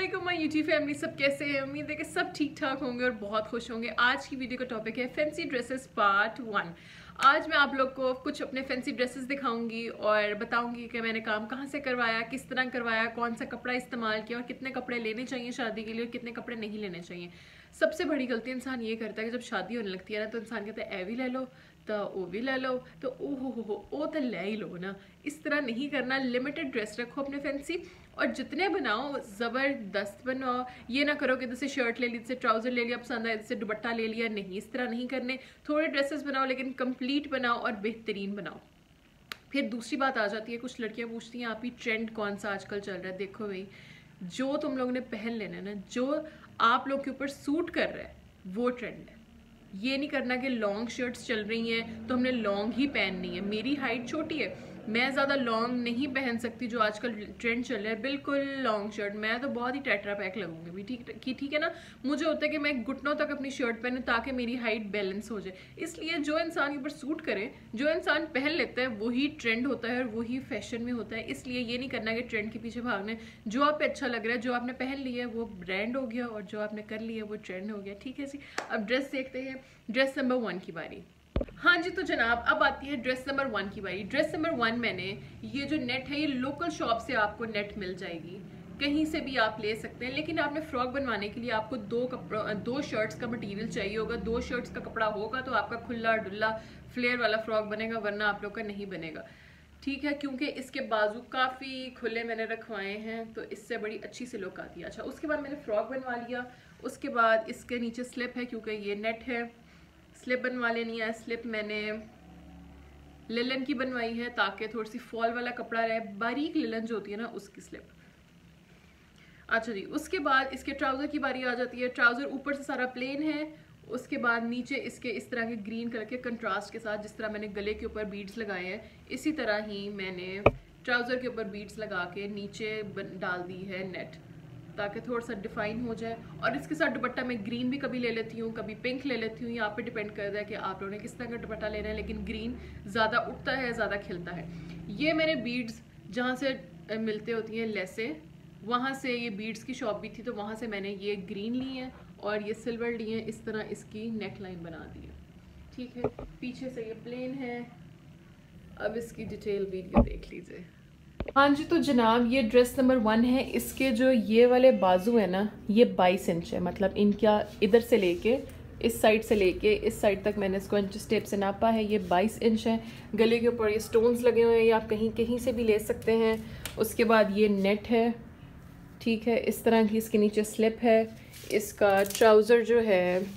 अस्सलामुअलैकुम my YouTube family, सब कैसे हैं। उम्मीद है कि सब ठीक ठाक होंगे और बहुत खुश होंगे। आज की वीडियो का टॉपिक है फैंसी ड्रेसेस पार्ट 1। आज मैं आप लोग को कुछ अपने फैंसी ड्रेसेस दिखाऊंगी और बताऊंगी कि मैंने काम कहाँ से करवाया, किस तरह करवाया, कौन सा कपड़ा इस्तेमाल किया और कितने कपड़े लेने चाहिए शादी के लिए और कितने कपड़े नहीं लेने चाहिए। सबसे बड़ी गलती इंसान ये करता है कि जब शादी होने लगती है ना तो इंसान कहता है ए भी ले लो तो वो भी ले लो तो ओ तो ले ही लो ना। इस तरह नहीं करना। लिमिटेड ड्रेस रखो अपने फैंसी और जितने बनाओ ज़बरदस्त बनाओ। ये ना करो कि जैसे शर्ट ले ली, जैसे ट्राउज़र ले लिया पसंद आया, जैसे दुपट्टा ले लिया, नहीं, इस तरह नहीं करने। थोड़े ड्रेसेस बनाओ लेकिन कंप्लीट बनाओ और बेहतरीन बनाओ। फिर दूसरी बात आ जाती है, कुछ लड़कियां पूछती हैं आप ही ट्रेंड कौन सा आजकल चल रहा है। देखो भाई, जो तुम लोग ने पहन लेना है ना, जो आप लोग के ऊपर सूट कर रहा है वो ट्रेंड है। ये नहीं करना कि लॉन्ग शर्ट्स चल रही हैं तो हमने लॉन्ग ही पहननी है। मेरी हाइट छोटी है, मैं ज़्यादा लॉन्ग नहीं पहन सकती जो आजकल ट्रेंड चल रहा है, बिल्कुल लॉन्ग शर्ट। मैं तो बहुत ही टेट्रा पैक लगूंगी भी, ठीक है ना। मुझे होता है कि मैं घुटनों तक अपनी शर्ट पहनूं ताकि मेरी हाइट बैलेंस हो जाए। इसलिए जो इंसान के ऊपर सूट करे, जो इंसान पहन लेता है, वही ट्रेंड होता है और वही फैशन में होता है। इसलिए ये नहीं करना कि ट्रेंड के पीछे भागना है। जो आप पे अच्छा लग रहा है, जो आपने पहन लिया है वो ब्रांड हो गया और जो आपने कर लिया वो ट्रेंड हो गया। ठीक है जी। अब ड्रेस देखते हैं। ड्रेस नंबर 1 की बारी। हाँ जी, तो जनाब अब आती है ड्रेस नंबर 1 की बारी। ड्रेस नंबर 1 मैंने, ये जो नेट है ये लोकल शॉप से आपको नेट मिल जाएगी, कहीं से भी आप ले सकते हैं। लेकिन आपने फ्रॉक बनवाने के लिए आपको दो शर्ट्स का मटेरियल चाहिए होगा। 2 शर्ट्स का कपड़ा होगा तो आपका खुला डुल्ला फ्लेयर वाला फ्रॉक बनेगा, वरना आप लोग का नहीं बनेगा। ठीक है, क्योंकि इसके बाजू काफ़ी खुले मैंने रखवाए हैं तो इससे बड़ी अच्छी सी लुक आती है। अच्छा, उसके बाद मैंने फ्रॉक बनवा लिया। उसके बाद इसके नीचे स्लिप है क्योंकि ये नेट है, स्लिप बनवा लेनी है। स्लिप मैंने लिलन की बनवाई है ताकि थोड़ी सी फॉल वाला कपड़ा रहे, बारीक लिलन जो होती है ना उसकी स्लिप। अच्छा जी, उसके बाद इसके ट्राउज़र की बारी आ जाती है। ट्राउज़र ऊपर से सारा प्लेन है। उसके बाद नीचे इसके इस तरह के ग्रीन कलर के कंट्रास्ट के साथ, जिस तरह मैंने गले के ऊपर बीड्स लगाए हैं, इसी तरह ही मैंने ट्राउज़र के ऊपर बीड्स लगा के नीचे डाल दी है नेट, ताकि थोड़ा सा डिफाइन हो जाए। और इसके साथ दुपट्टा मैं ग्रीन भी कभी ले लेती हूँ, कभी पिंक ले लेती हूँ। यहाँ पे डिपेंड करता है कि आप लोगों ने किस तरह का दुपट्टा लेना है, लेकिन ग्रीन ज़्यादा उठता है, ज़्यादा खिलता है। ये मेरे बीड्स जहाँ से मिलते होती हैं लेसे, वहाँ से ये बीड्स की शॉप भी थी तो वहाँ से मैंने ये ग्रीन ली है और ये सिल्वर ली है। इस तरह इसकी नेक लाइन बना दी है। ठीक है, पीछे से ये प्लेन है। अब इसकी डिटेल वीडियो देख लीजिए। हाँ जी, तो जनाब ये ड्रेस नंबर 1 है। इसके जो ये वाले बाजू है ना, ये 22 इंच है। मतलब इनका इधर से लेके इस साइड से लेके इस साइड तक मैंने इसको इंच टेप से नापा है। ये 22 इंच है। गले के ऊपर ये स्टोन्स लगे हुए हैं, ये आप कहीं कहीं से भी ले सकते हैं। उसके बाद ये नेट है, ठीक है, इस तरह की इसके नीचे स्लिप है। इसका ट्राउज़र जो है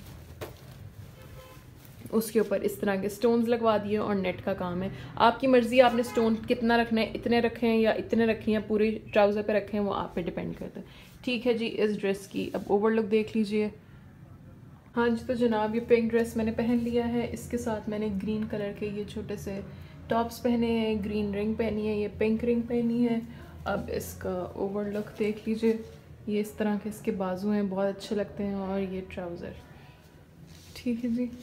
उसके ऊपर इस तरह के स्टोन्स लगवा दिए और नेट का काम है। आपकी मर्ज़ी, आपने स्टोन कितना रखना है, इतने रखें या इतने रखें या पूरे ट्राउज़र पे रखें, वो आप पे डिपेंड करता है। ठीक है जी, इस ड्रेस की अब ओवरलुक देख लीजिए। हाँ जी, तो जनाब ये पिंक ड्रेस मैंने पहन लिया है। इसके साथ मैंने ग्रीन कलर के ये छोटे से टॉप्स पहने हैं, ग्रीन रिंग पहनी है, ये पिंक रिंग पहनी है। अब इसका ओवरलुक देख लीजिए। ये इस तरह के इसके बाजू हैं, बहुत अच्छे लगते हैं, और ये ट्राउज़र। ठीक है जी।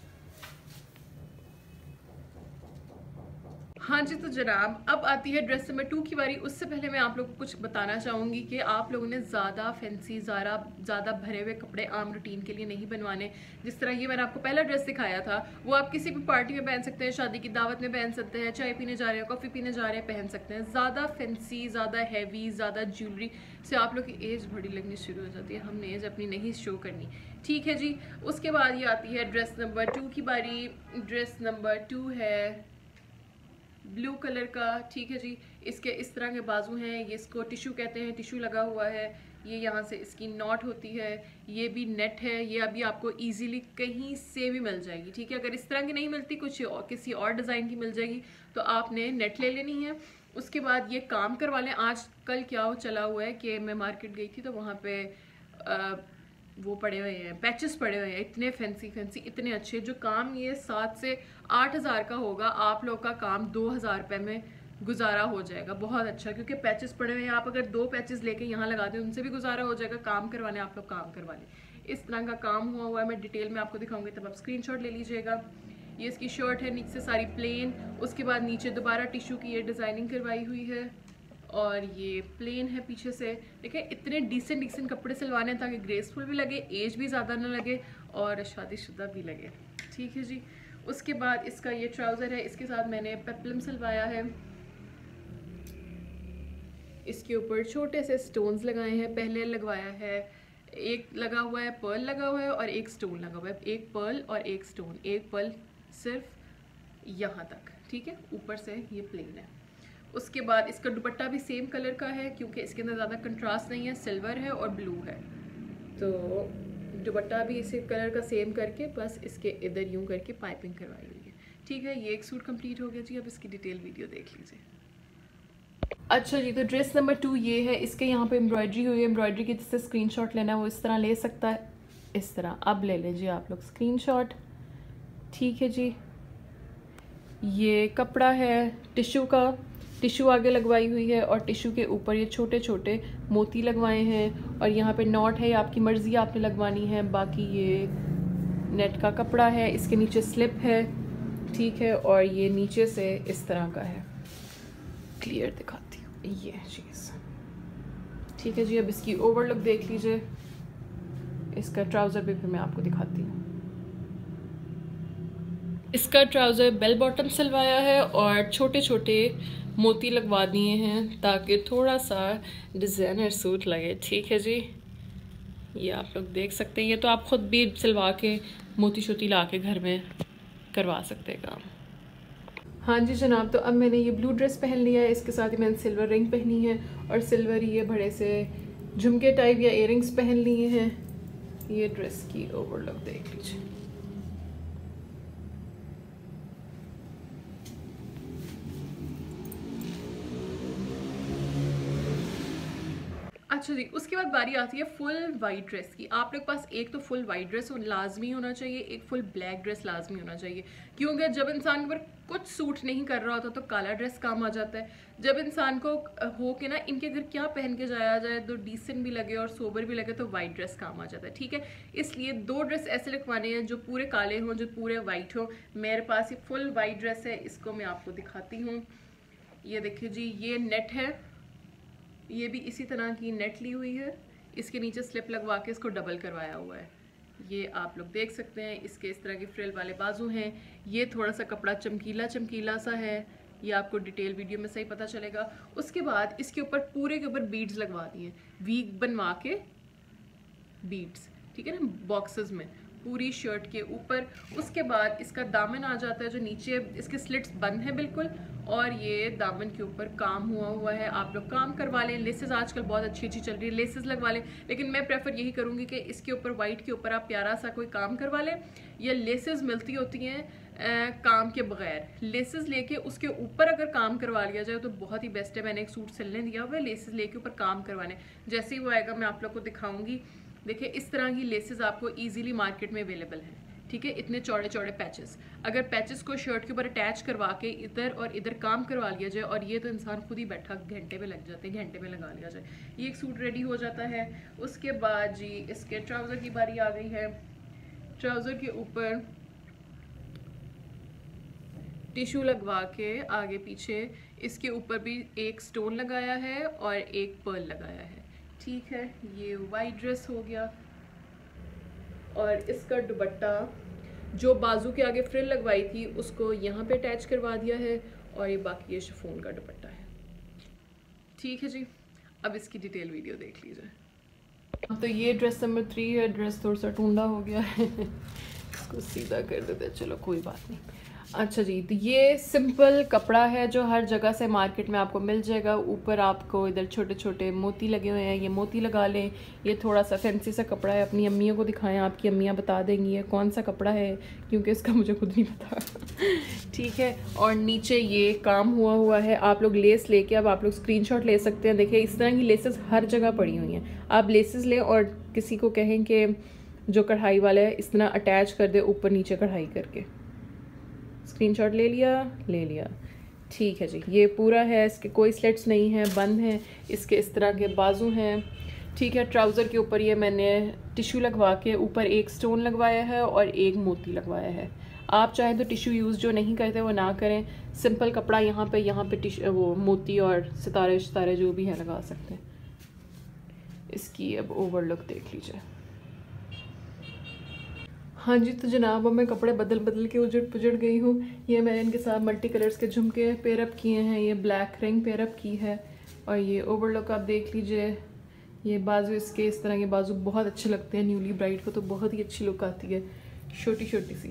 हाँ जी, तो जनाब अब आती है ड्रेस नंबर 2 की बारी। उससे पहले मैं आप लोगों को कुछ बताना चाहूँगी कि आप लोगों ने ज़्यादा फैंसी, ज़्यादा भरे हुए कपड़े आम रूटीन के लिए नहीं बनवाने। जिस तरह ये मैंने आपको पहला ड्रेस दिखाया था, वो आप किसी भी पार्टी में पहन सकते हैं, शादी की दावत में पहन सकते हैं, चाय पीने जा रहे हैं, कॉफ़ी पीने जा रहे हैं, पहन सकते हैं। ज़्यादा फैंसी, ज़्यादा हैवी, ज़्यादा ज्वेलरी से आप लोग की एज बड़ी लगनी शुरू हो जाती है। हमने एज अपनी नहीं शो करनी। ठीक है जी। उसके बाद ये आती है ड्रेस नंबर 2 की बारी। ड्रेस नंबर 2 है ब्लू कलर का। ठीक है जी। इसके इस तरह के बाजू हैं, ये इसको टिशू कहते हैं, टिशू लगा हुआ है। ये यहाँ से इसकी नॉट होती है। ये भी नेट है। ये अभी आपको इजीली कहीं से भी मिल जाएगी। ठीक है, अगर इस तरह की नहीं मिलती, कुछ और किसी और डिज़ाइन की मिल जाएगी तो आपने नेट ले लेनी है। उसके बाद ये काम करवा लें। आज कल क्या चला हुआ है कि मैं मार्केट गई थी तो वहाँ पे वो पड़े हुए हैं, पैचेस पड़े हुए हैं, इतने फैंसी फैंसी, इतने अच्छे। जो काम ये 7 से 8 हज़ार का होगा, आप लोग का काम 2,000 रुपये में गुजारा हो जाएगा। बहुत अच्छा, क्योंकि पैचेस पड़े हुए हैं। आप अगर 2 पैचेस लेके यहाँ लगा दें, उनसे भी गुजारा हो जाएगा। काम करवाने आप लोग काम करवा लें। इस तरह का काम हुआ है। मैं डिटेल में आपको दिखाऊंगी, तब आप स्क्रीनशॉट ले लीजिएगा। ये इसकी शर्ट है, नीचे से सारी प्लेन। उसके बाद नीचे दोबारा टिशू की ये डिज़ाइनिंग करवाई हुई है और ये प्लेन है पीछे से। देखिए इतने डिसेंट कपड़े सिलवाने हैं ताकि ग्रेसफुल भी लगे, एज भी ज़्यादा ना लगे और शादीशुदा भी लगे। ठीक है जी। उसके बाद इसका ये ट्राउज़र है, इसके साथ मैंने पेप्लम सिलवाया है। इसके ऊपर छोटे से स्टोन्स लगाए हैं। पहले लगवाया है, एक लगा हुआ है पर्ल लगा हुआ है और एक स्टोन लगा हुआ है। एक पर्ल और एक स्टोन, एक पर्ल सिर्फ यहाँ तक, ठीक है। ऊपर से ये प्लेन है। उसके बाद इसका दुपट्टा भी सेम कलर का है क्योंकि इसके अंदर ज़्यादा कंट्रास्ट नहीं है, सिल्वर है और ब्लू है। तो दुपट्टा भी इसी कलर का सेम करके बस इसके इधर यूँ करके पाइपिंग करवाई हुई है। ठीक है, ये एक सूट कंप्लीट हो गया जी। अब इसकी डिटेल वीडियो देख लीजिए। अच्छा जी, तो ड्रेस नंबर 2 ये है। इसके यहाँ पे एम्ब्रॉयडरी हुई है। एम्ब्रॉयडरी की जिससे स्क्रीनशॉट लेना है वो इस तरह ले सकता है, इस तरह अब ले लीजिए आप लोग स्क्रीनशॉट। ठीक है जी। ये कपड़ा है टिश्यू का, टिश्यू आगे लगवाई हुई है और टिश्यू के ऊपर ये छोटे छोटे मोती लगवाए हैं और यहाँ पे नॉट है, आपकी मर्ज़ी आपने लगवानी है। बाकी ये नेट का कपड़ा है, इसके नीचे स्लिप है, ठीक है। और ये नीचे से इस तरह का है, क्लियर दिखाती हूँ ये चीज़। ठीक है जी। अब इसकी ओवरलुक देख लीजिए। इसका ट्राउज़र भी फिर मैं आपको दिखाती हूँ। इसका ट्राउज़र बेल बॉटम सिलवाया है और छोटे छोटे मोती लगवा दिए हैं ताकि थोड़ा सा डिज़ाइनर सूट लगे। ठीक है जी, ये आप लोग देख सकते हैं। ये तो आप ख़ुद भी सिलवा के मोती शोती ला के घर में करवा सकते हैं काम। हाँ जी जनाब, तो अब मैंने ये ब्लू ड्रेस पहन लिया है। इसके साथ ही मैंने सिल्वर रिंग पहनी है और सिल्वर ये बड़े से झुमके टाइप या इयररिंग्स पहन लिए हैं। ये ड्रेस की ओवरलुक देख लीजिए। अच्छा जी, उसके बाद बारी आती है फुल वाइट ड्रेस की। आप लोग के पास एक तो फुल वाइट ड्रेस लाजमी होना चाहिए, एक फुल ब्लैक ड्रेस लाजमी होना चाहिए। क्योंकि जब इंसान के ऊपर कुछ सूट नहीं कर रहा होता तो काला ड्रेस काम आ जाता है। जब इंसान को हो के ना इनके घर क्या पहन के जाया जाए तो डिसेंट भी लगे और सोबर भी लगे, तो वाइट ड्रेस काम आ जाता है। ठीक है, इसलिए 2 ड्रेस ऐसे लिखवाने हैं जो पूरे काले हों, जो पूरे वाइट हों। मेरे पास ये फुल वाइट ड्रेस है, इसको मैं आपको दिखाती हूँ। ये देखिए जी, ये नेट है, ये भी इसी तरह की नेट ली हुई है। इसके नीचे स्लिप लगवा के इसको डबल करवाया हुआ है। ये आप लोग देख सकते हैं। इसके इस तरह के फ्रिल वाले बाजू हैं। ये थोड़ा सा कपड़ा चमकीला सा है, ये आपको डिटेल वीडियो में सही पता चलेगा। उसके बाद इसके ऊपर पूरे के ऊपर बीड्स लगवा दिए, वीक बनवा के बीड्स, ठीक है ना, बॉक्सेस में पूरी शर्ट के ऊपर। उसके बाद इसका दामन आ जाता है जो नीचे इसके स्लिट्स बंद हैं बिल्कुल, और ये दामन के ऊपर काम हुआ है। आप लोग काम करवा लें, लेसेस आजकल बहुत अच्छी चल रही है, लेसेस लगवा लें। लेकिन मैं प्रेफर यही करूँगी कि इसके ऊपर वाइट के ऊपर आप प्यारा सा कोई काम करवा लें। या लेसेस मिलती होती हैं काम के बगैर, लेसेस लेके उसके ऊपर अगर काम करवा लिया जाए तो बहुत ही बेस्ट है। मैंने एक सूट सिलने दिया हुआ है लेसेस लेके ऊपर काम करवाने, जैसे ही वो आएगा मैं आप लोग को दिखाऊंगी। देखिए इस तरह की लेसेस आपको इजीली मार्केट में अवेलेबल हैं। ठीक है, इतने चौड़े चौड़े पैचेस, अगर पैचेस को शर्ट के ऊपर अटैच करवा के इधर और इधर काम करवा लिया जाए, और ये तो इंसान खुद ही बैठा घंटे में लग जाते हैं, घंटे में लगा लिया जाए, ये एक सूट रेडी हो जाता है। उसके बाद जी इसके ट्राउज़र की बारी आ गई है। ट्राउज़र के ऊपर टिश्यू लगवा के आगे पीछे इसके ऊपर भी एक स्टोन लगाया है और एक पर्ल लगाया है। ठीक है, ये वाइट ड्रेस हो गया। और इसका दुपट्टा जो बाजू के आगे फ्रिल लगवाई थी उसको यहाँ पे अटैच करवा दिया है, और ये बाकी ये शिफॉन का दुपट्टा है। ठीक है जी, अब इसकी डिटेल वीडियो देख लीजिए। तो ये ड्रेस नंबर 3 है। ड्रेस थोड़ा सा टूंडा हो गया है इसको सीधा कर देते हैं, चलो कोई बात नहीं। अच्छा जी, तो ये सिंपल कपड़ा है जो हर जगह से मार्केट में आपको मिल जाएगा। ऊपर आपको इधर छोटे छोटे मोती लगे हुए हैं, ये मोती लगा लें। ये थोड़ा सा फैंसी सा कपड़ा है, अपनी अम्मियों को दिखाएं, आपकी अम्मियाँ बता देंगी ये कौन सा कपड़ा है, क्योंकि इसका मुझे खुद नहीं पता ठीक है, और नीचे ये काम हुआ है। आप लोग लेस लेके अब आप लोग स्क्रीनशॉट ले सकते हैं। देखिए इस तरह की लेसेस हर जगह पड़ी हुई हैं। आप लेसेस लें और किसी को कहें कि जो कढ़ाई वाला है इस तरह अटैच कर दे ऊपर नीचे कढ़ाई करके। स्क्रीनशॉट ले लिया। ठीक है जी, ये पूरा है, इसके कोई स्लिट्स नहीं है, बंद हैं। इसके इस तरह के बाजू हैं। ठीक है, ट्राउज़र के ऊपर ये मैंने टिश्यू लगवा के ऊपर एक स्टोन लगवाया है और एक मोती लगवाया है। आप चाहें तो टिश्यू यूज़ जो नहीं करते वो ना करें, सिंपल कपड़ा यहाँ पे टिश्यू वो मोती और सितारे सितारे जो भी है लगा सकते हैं। इसकी अब ओवरलुक देख लीजिए। हाँ जी, तो जनाब अब मैं कपड़े बदल के उजड़ पुजड़ गई हूँ। ये मैंने इनके साथ मल्टी कलर्स के झुमके पेयरअप किए हैं, ये ब्लैक रिंग पेयरअप की है, और ये ओवरलुक आप देख लीजिए। ये बाजू इसके इस तरह के बाजू बहुत अच्छे लगते हैं न्यूली ब्राइड को, तो बहुत ही अच्छी लुक आती है, छोटी छोटी सी।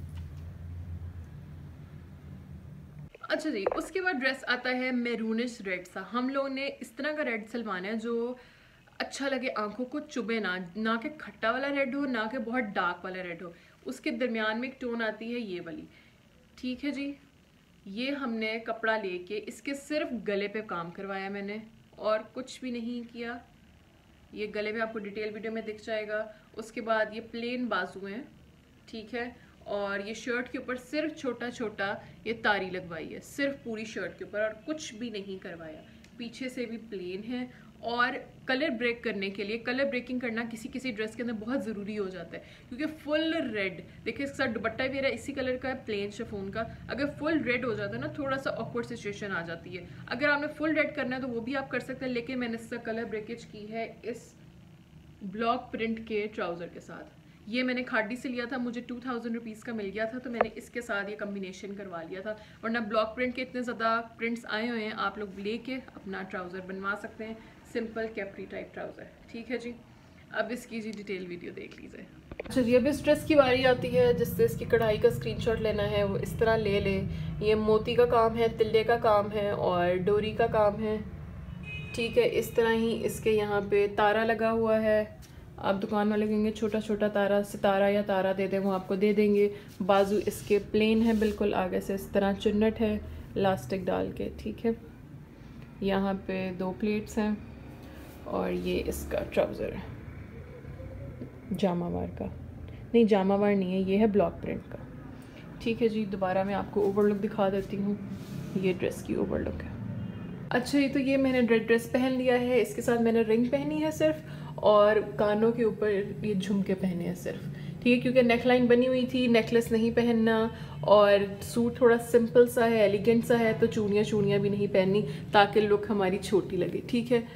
अच्छा जी, उसके बाद ड्रेस आता है मैरूनिश रेड सा। हम लोगों ने इस तरह का रेड सिलवाना है जो अच्छा लगे, आंखों को चुभे ना कि खट्टा वाला रेड हो, ना कि बहुत डार्क वाला रेड हो, उसके दरमियान में एक टोन आती है ये वाली। ठीक है जी, ये हमने कपड़ा लेके इसके सिर्फ गले पे काम करवाया मैंने, और कुछ भी नहीं किया। ये गले में आपको डिटेल वीडियो में दिख जाएगा। उसके बाद ये प्लेन बाजू हैं, ठीक है, और ये शर्ट के ऊपर सिर्फ छोटा छोटा ये तारी लगवाई है, सिर्फ पूरी शर्ट के ऊपर, और कुछ भी नहीं करवाया। पीछे से भी प्लेन है, और कलर ब्रेक करने के लिए, कलर ब्रेकिंग करना किसी किसी ड्रेस के अंदर बहुत ज़रूरी हो जाता है, क्योंकि फुल रेड, देखिए इसके साथ दुपट्टा भी मेरा इसी कलर का है, प्लेन शिफॉन का। अगर फुल रेड हो जाता है ना, थोड़ा सा ऑकवर्ड सिचुएशन आ जाती है। अगर आपने फुल रेड करना है तो वो भी आप कर सकते हैं, लेकिन मैंने इसका कलर ब्रेकेज की है इस ब्लॉक प्रिंट के ट्राउज़र के साथ। ये मैंने खाड़ी से लिया था, मुझे 2000 रुपीज़ का मिल गया था, तो मैंने इसके साथ ये कम्बिनेशन करवा लिया था। वरना ब्लॉक प्रिंट के इतने ज़्यादा प्रिंट्स आए हुए हैं, आप लोग लेके अपना ट्राउज़र बनवा सकते हैं, सिंपल कैप्री टाइप ट्राउज़र। ठीक है जी, अब इसकी जी डिटेल वीडियो देख लीजिए। अच्छा जी, अब इस ड्रेस की बारी आती है जिससे इसकी कढ़ाई का स्क्रीनशॉट लेना है वो इस तरह ले ले। ये मोती का काम है, तिल्ले का काम है, और डोरी का काम है। ठीक है, इस तरह ही इसके यहाँ पे तारा लगा हुआ है। आप दुकान वाले कहेंगे छोटा छोटा तारा, सितारा या तारा दे दें, वो आपको दे देंगे। बाजू इसके प्लेन है बिल्कुल, आगे से इस तरह चुन्नट है इलास्टिक डाल के। ठीक है, यहाँ पे 2 प्लेट्स हैं, और ये इसका ट्राउज़र है जामावार का, नहीं जामावार नहीं है, ये है ब्लॉक प्रिंट का। ठीक है जी, दोबारा मैं आपको ओवरलुक दिखा देती हूँ। ये ड्रेस की ओवरलुक है। अच्छा, ये तो ये मैंने रेड ड्रेस पहन लिया है, इसके साथ मैंने रिंग पहनी है सिर्फ, और कानों के ऊपर ये झुमके पहने हैं सिर्फ। ठीक है, क्योंकि नेकलाइन बनी हुई थी, नेकलेस नहीं पहनना, और सूट थोड़ा सिंपल सा है, एलिगेंट सा है, तो चूड़ियाँ भी नहीं पहननी ताकि लुक हमारी छोटी लगे। ठीक है,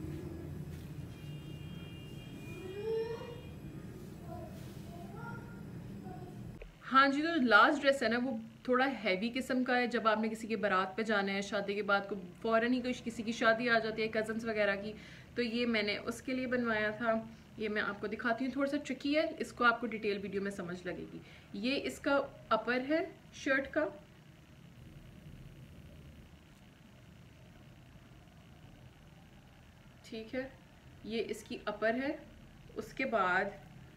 हाँ जी, तो लास्ट ड्रेस है ना वो थोड़ा हैवी किस्म का है। जब आपने किसी के बारात पे जाना है, शादी के बाद को फ़ौरन ही किसी की शादी आ जाती है, कज़न्स वगैरह की, तो ये मैंने उसके लिए बनवाया था। ये मैं आपको दिखाती हूँ, थोड़ा सा ट्रिकी है, इसको आपको डिटेल वीडियो में समझ लगेगी। ये इसका अपर है शर्ट का, ठीक है, ये इसकी अपर है। उसके बाद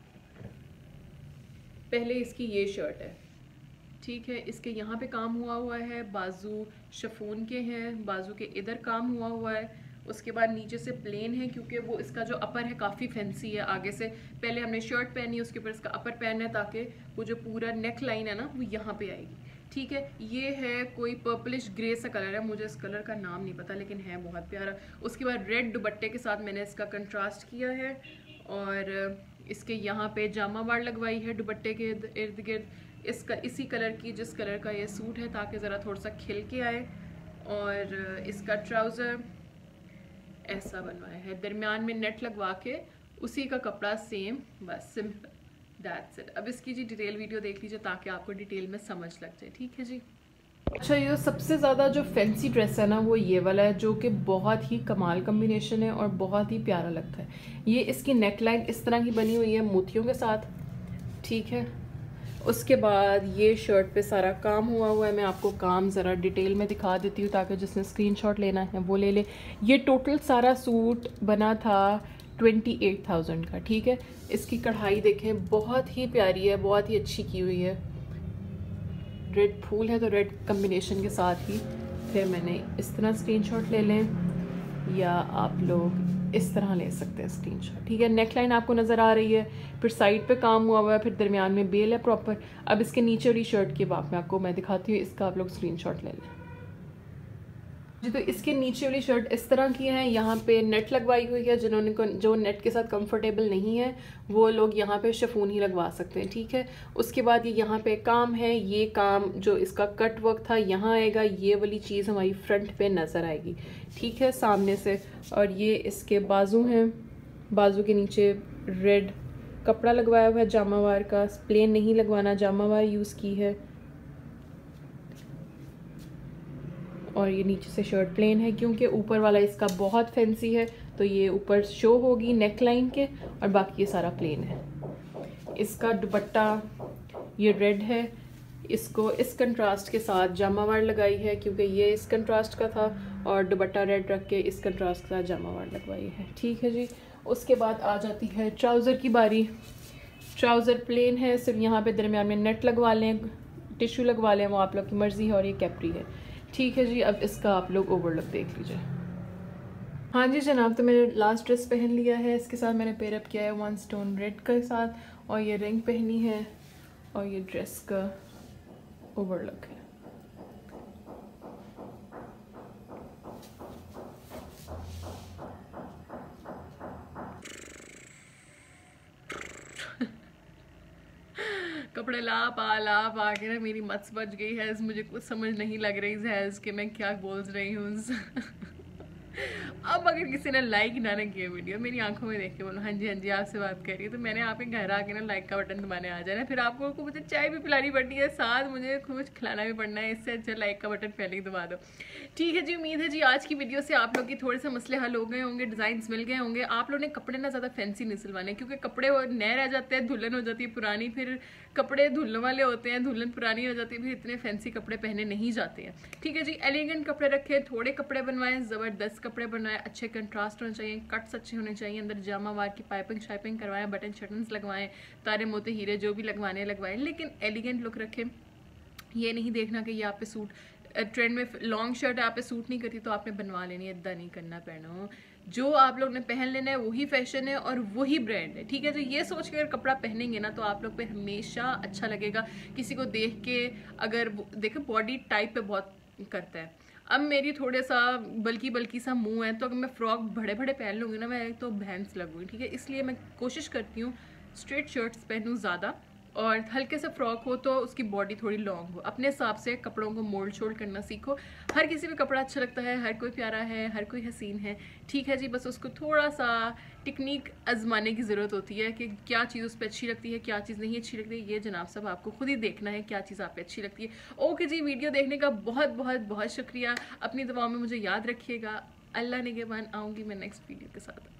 पहले इसकी ये शर्ट है, ठीक है, इसके यहाँ पे काम हुआ है, बाजू शिफॉन के हैं, बाजू के इधर काम हुआ है। उसके बाद नीचे से प्लेन है, क्योंकि वो इसका जो अपर है काफ़ी फैंसी है। आगे से पहले हमने शर्ट पहनी है, उसके ऊपर इसका अपर पहनना है, ताकि वो जो पूरा नेक लाइन है ना वो यहाँ पे आएगी। ठीक है, ये है कोई पर्पलिश ग्रे सा कलर है, मुझे इस कलर का नाम नहीं पता, लेकिन है बहुत प्यारा। उसके बाद रेड दुपट्टे के साथ मैंने इसका कंट्रास्ट किया है, और इसके यहाँ पे जामा वार लगवाई है दुपट्टे के इर्द गिर्द, इसका इसी कलर की जिस कलर का ये सूट है, ताकि ज़रा थोड़ा सा खिल के आए। और इसका ट्राउज़र ऐसा बनवाया है, दरमियान में नेट लगवा के, उसी का कपड़ा सेम, बस सिंपल, दैट्स इट। अब इसकी जी डिटेल वीडियो देख लीजिए ताकि आपको डिटेल में समझ लग जाए। ठीक है जी। अच्छा, ये सबसे ज़्यादा जो फैंसी ड्रेस है ना वो ये वाला है, जो कि बहुत ही कमाल कम्बिनेशन है और बहुत ही प्यारा लगता है। ये इसकी नेक लाइन इस तरह की बनी हुई है मोतियों के साथ। ठीक है, उसके बाद ये शर्ट पे सारा काम हुआ है। मैं आपको काम ज़रा डिटेल में दिखा देती हूँ ताकि जिसने स्क्रीनशॉट लेना है वो ले ले। ये टोटल सारा सूट बना था 28,000 का। ठीक है, इसकी कढ़ाई देखें, बहुत ही प्यारी है, बहुत ही अच्छी की हुई है। रेड फूल है तो रेड कम्बिनेशन के साथ ही। फिर मैंने इस तरह स्क्रीनशॉट ले लें, या आप लोग इस तरह ले सकते हैं स्क्रीनशॉट। ठीक है, नेकलाइन आपको नज़र आ रही है, फिर साइड पे काम हुआ है, फिर दरमियान में बेल है प्रॉपर। अब इसके नीचे वाली शर्ट की बात मैं आपको दिखाती हूँ, इसका आप लोग स्क्रीनशॉट ले लें। जी, तो इसके नीचे वाली शर्ट इस तरह की है, यहाँ पे नेट लगवाई हुई है। जो नेट के साथ कंफर्टेबल नहीं है वो लोग यहाँ पे शिफॉन ही लगवा सकते हैं, ठीक है। उसके बाद ये यहाँ पे काम है, ये काम जो इसका कट वर्क था यहाँ आएगा, ये वाली चीज़ हमारी फ्रंट पे नज़र आएगी, ठीक है, सामने से। और ये इसके बाजू हैं, बाजू के नीचे रेड कपड़ा लगवाया हुआ है जामावार का, प्लेन नहीं लगवाना, जामावार यूज़ की है। और ये नीचे से शर्ट प्लेन है क्योंकि ऊपर वाला इसका बहुत फैंसी है, तो ये ऊपर शो होगी नेक लाइन के, और बाकी ये सारा प्लेन है। इसका दुपट्टा ये रेड है, इसको इस कंट्रास्ट के साथ जामावार लगाई है क्योंकि ये इस कंट्रास्ट का था, और दुपट्टा रेड रख के इस कंट्रास्ट के साथ जामावार लगवाई है, ठीक है जी। उसके बाद आ जाती है ट्राउज़र की बारी। ट्राउज़र प्लेन है, सिर्फ यहाँ पे दरमियान में नेट लगवा लें, टिश्यू लगवा लें, वो आप लोग की मर्ज़ी है। और ये कैप्री है, ठीक है जी। अब इसका आप लोग ओवरलुक देख लीजिए। हाँ जी जनाब, तो मैंने लास्ट ड्रेस पहन लिया है, इसके साथ मैंने पेयरअप किया है 1 स्टोन रेड के साथ, और ये रिंग पहनी है, और ये ड्रेस का ओवरलुक है। कपड़े ला पा के ना मेरी मत्स बच गई है, मुझे कुछ समझ नहीं लग रही है कि मैं क्या बोल रही हूँ। अब अगर किसी ने लाइक ना किया वीडियो, मेरी आंखों में देख के बोलो हाँ जी आपसे बात कर रही है, तो मैंने आपके घर आके ना लाइक का बटन दबाने आ जाना, फिर आपको मुझे चाय भी पिलानी पड़नी है, साथ मुझे कुछ खिलाना भी पड़ना है, इससे अच्छा लाइक का बटन पहले ही दबा दो, ठीक है जी। उम्मीद है जी आज की वीडियो से आप लोग की थोड़े से मसले हल हो गए होंगे, डिज़ाइंस मिल गए होंगे। आप लोगों ने कपड़े ना ज़्यादा फैंसी नहीं सिलवाने, क्योंकि कपड़े नए रह जाते हैं, धुलन हो जाती है पुरानी, फिर कपड़े धुलने वाले होते हैं, धुलन पुरानी हो जाती है, फिर इतने फैंसी कपड़े पहने नहीं जाते हैं, ठीक है जी। एलिगेंट कपड़े रखें, थोड़े कपड़े बनवाएं, ज़बरदस्त कपड़े बनवाएं, अच्छे कंट्रास्ट होने चाहिए, कट्स अच्छे होने चाहिए, अंदर जामावार की पाइपिंग शाइपिंग करवाएं, बटन शटन्स लगवाएं, तारे मोते हीरे जो भी लगवाने लगवाएं, लेकिन एलिगेंट लुक रखें। ये नहीं देखना कि ये आप पे सूट, ट्रेंड में लॉन्ग शर्ट आप पे सूट नहीं करती तो आपने बनवा लेनी है, इतना नहीं करना पहनो। जो आप लोग ने पहन लेना है वही फैशन है और वही ब्रांड है, ठीक है। जो ये सोच के अगर कपड़ा पहनेंगे ना तो आप लोग पे हमेशा अच्छा लगेगा। किसी को देख के अगर देखो बॉडी टाइप पे बहुत करता है, अब मेरी थोड़े सा बल्कि सा मुंह है, तो अगर मैं फ्रॉक बड़े पहन लूँगी ना मैं तो भैंस लगूँगी, ठीक है। इसलिए मैं कोशिश करती हूँ स्ट्रेट शर्ट्स पहनूँ ज़्यादा, और हल्के से फ्रॉक हो तो उसकी बॉडी थोड़ी लॉन्ग हो। अपने हिसाब से कपड़ों को मोल्ड शोल्ड करना सीखो। हर किसी भी कपड़ा अच्छा लगता है, हर कोई प्यारा है, हर कोई हसीन है, ठीक है जी। बस उसको थोड़ा सा टेक्निक आजमाने की ज़रूरत होती है कि क्या चीज़ उस पर अच्छी लगती है, क्या चीज़ नहीं अच्छी लगती है। ये जनाब सब आपको खुद ही देखना है क्या चीज़ आप पे अच्छी लगती है। ओके जी, वीडियो देखने का बहुत शुक्रिया। अपनी दुआओं में मुझे याद रखिएगा। अल्लाह निगहबान। आऊँगी मैं नेक्स्ट वीडियो के साथ।